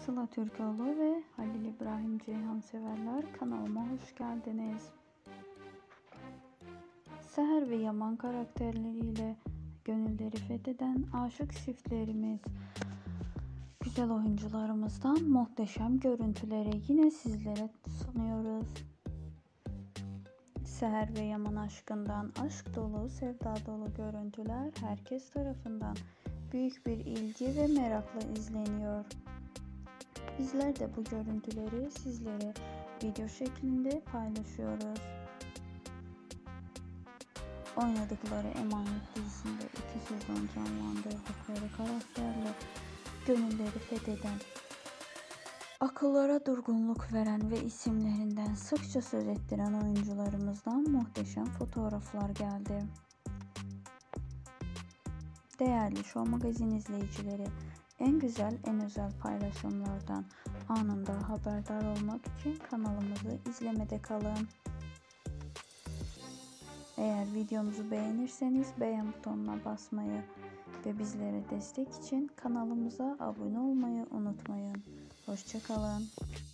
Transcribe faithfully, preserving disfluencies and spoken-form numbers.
Sıla Türkoğlu ve Halil İbrahim Ceyhan severler, kanalıma hoş geldiniz. Seher ve Yaman karakterleriyle gönülleri fetheden aşık çiftlerimiz, güzel oyuncularımızdan muhteşem görüntüleri yine sizlere sunuyoruz. Seher ve Yaman aşkından aşk dolu, sevda dolu görüntüler herkes tarafından büyük bir ilgi ve merakla izleniyor. Bizler de bu görüntüleri sizlere video şeklinde paylaşıyoruz. Oynadıkları Emanet dizisinde iki sezon canlandırdıkları karakterle gönülleri fetheden, akıllara durgunluk veren ve isimlerinden sıkça söz ettiren oyuncularımızdan muhteşem fotoğraflar geldi. Değerli Show Magazin izleyicileri, en güzel, en özel paylaşımlardan anında haberdar olmak için kanalımızı izlemede kalın. Eğer videomuzu beğenirseniz beğen butonuna basmayı ve bizlere destek için kanalımıza abone olmayı unutmayın. Hoşça kalın.